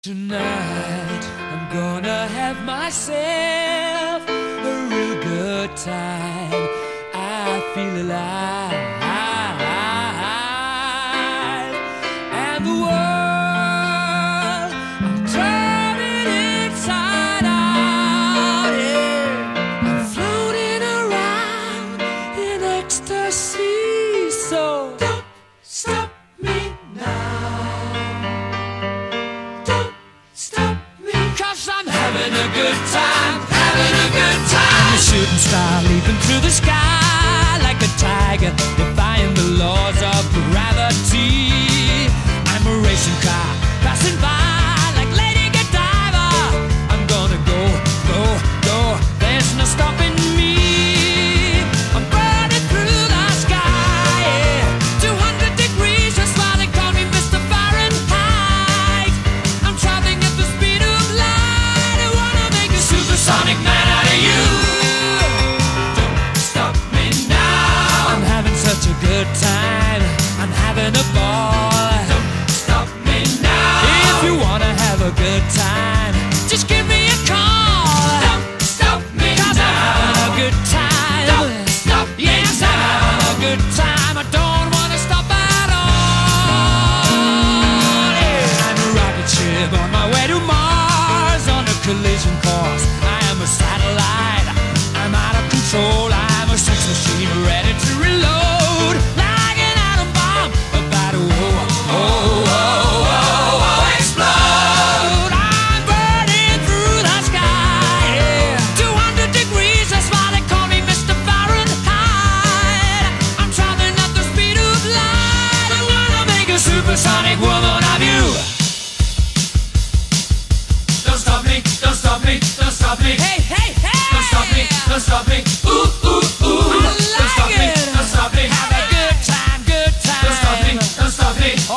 Tonight, I'm gonna have myself a real good time. I feel alive, and the world, I'm turning inside out, yeah. I'm floating around in ecstasy, so don't stop me now. I'm having a good time, having a good time. I'm a shooting star leaping through the sky like a tiger, defying the laws of gravity. I'm a racing car passing by like Lady Godiva. I'm gonna go, go, go. There's no stopping me. I'm burning through the sky, yeah. 200 degrees, that's why they call me Mr. Fahrenheit. I'm traveling at the speed of light. Supersonic man out of you. Don't stop me now. I'm having such a good time. I'm having a ball. Don't stop me now. If you wanna have a good time, just give me a call. Don't stop me now. 'Cause I'm having a good time. Don't stop me now. Yes, I'm having a good time. I don't wanna stop at all. Yeah. I'm a rocket ship on my way to Mars on a collision course. I'm a satellite, I'm out of control. I'm a sex machine ready to reload, like an atom bomb about to explode. I'm burning through the sky, yeah. 200 degrees, that's why they call me Mr. Fahrenheit. I'm traveling at the speed of light. I wanna make a supersonic woman of you. Don't stop me, don't stop me, don't stop me. Hey, hey, hey! Don't stop me, don't stop me. Ooh, ooh, ooh. I like don't stop me, don't stop me. Have a good time, good time. Don't stop me, don't stop me. Oh!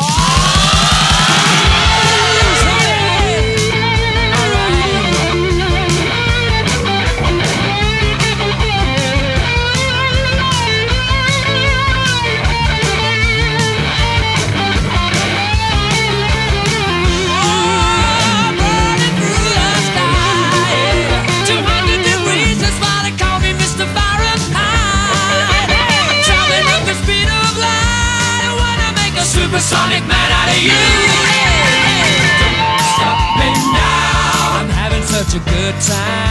Supersonic man out of you. Don't stop me now. I'm having such a good time.